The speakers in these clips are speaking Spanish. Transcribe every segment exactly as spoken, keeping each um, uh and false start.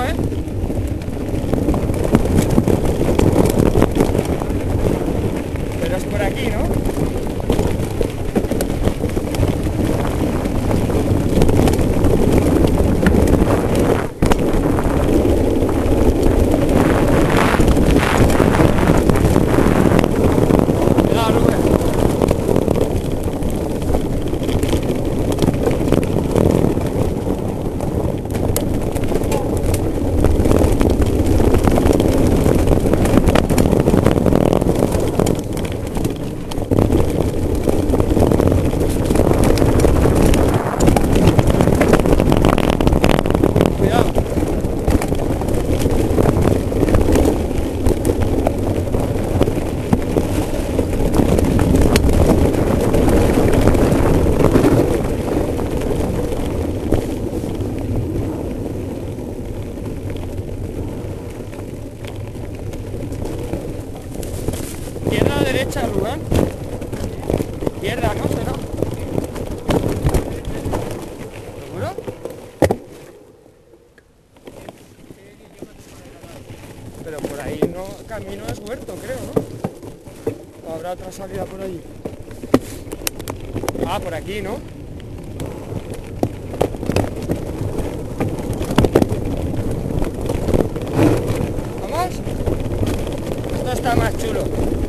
no, ¿eh? Pero es por aquí, ¿no? Izquierda o derecha, Rubén. Izquierda, ¿no? ¿Será? ¿Seguro? Pero por ahí no, camino es huerto, creo, ¿no? ¿O habrá otra salida por allí? Ah, por aquí, ¿no? ¿Vamos? Esto está más chulo.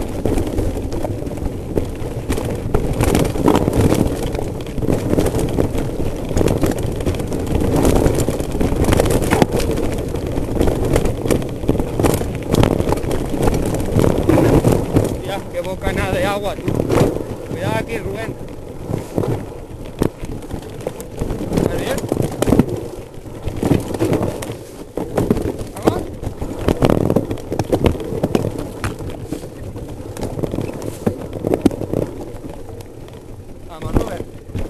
Qué bocanada de agua, tú. Cuidado aquí, Rubén. ¿Está bien? ¿Vamos? Vamos, Rubén.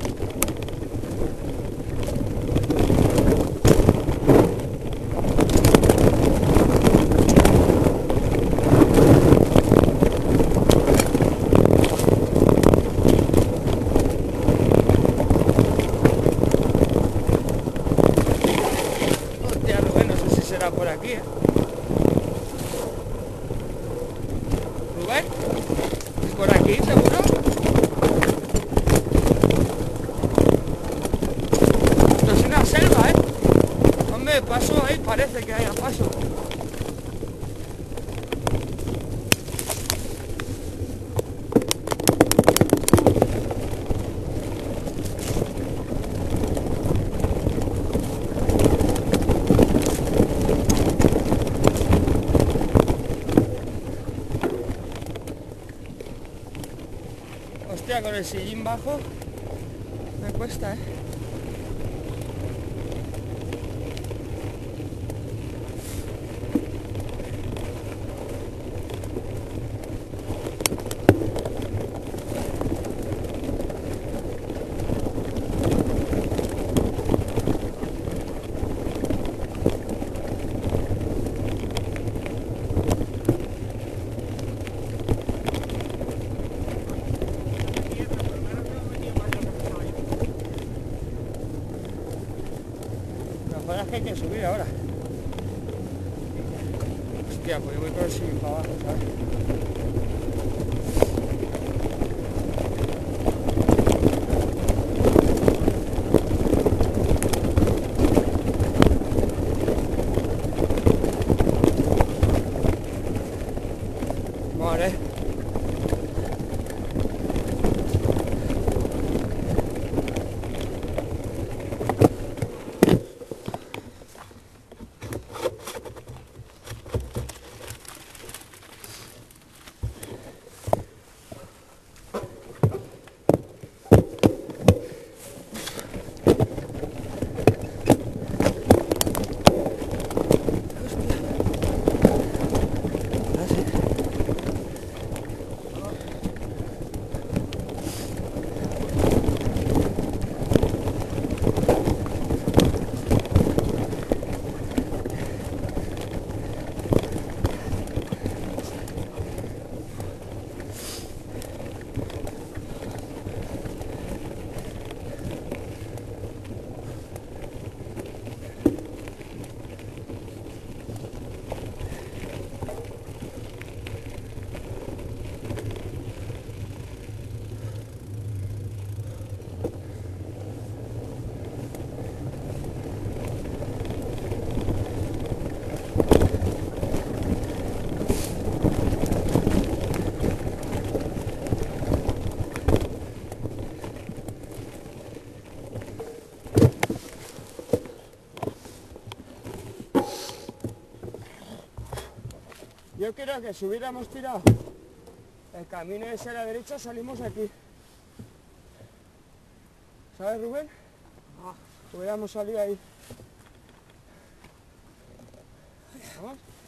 Por aquí, ¿eh? Rubén, ¿es por aquí, seguro? Esto es una selva, ¿eh? Hombre, paso ahí, parece que haya paso. Hostia, con el sillín bajo me cuesta, ¿eh? Es que hay que subir ahora. Hostia, pues yo voy con el sillín para abajo, ¿sabes? Vale. Yo creo que si hubiéramos tirado el camino ese a la derecha salimos aquí. ¿Sabes, Rubén? Ah, hubiéramos salido ahí. ¿Vamos?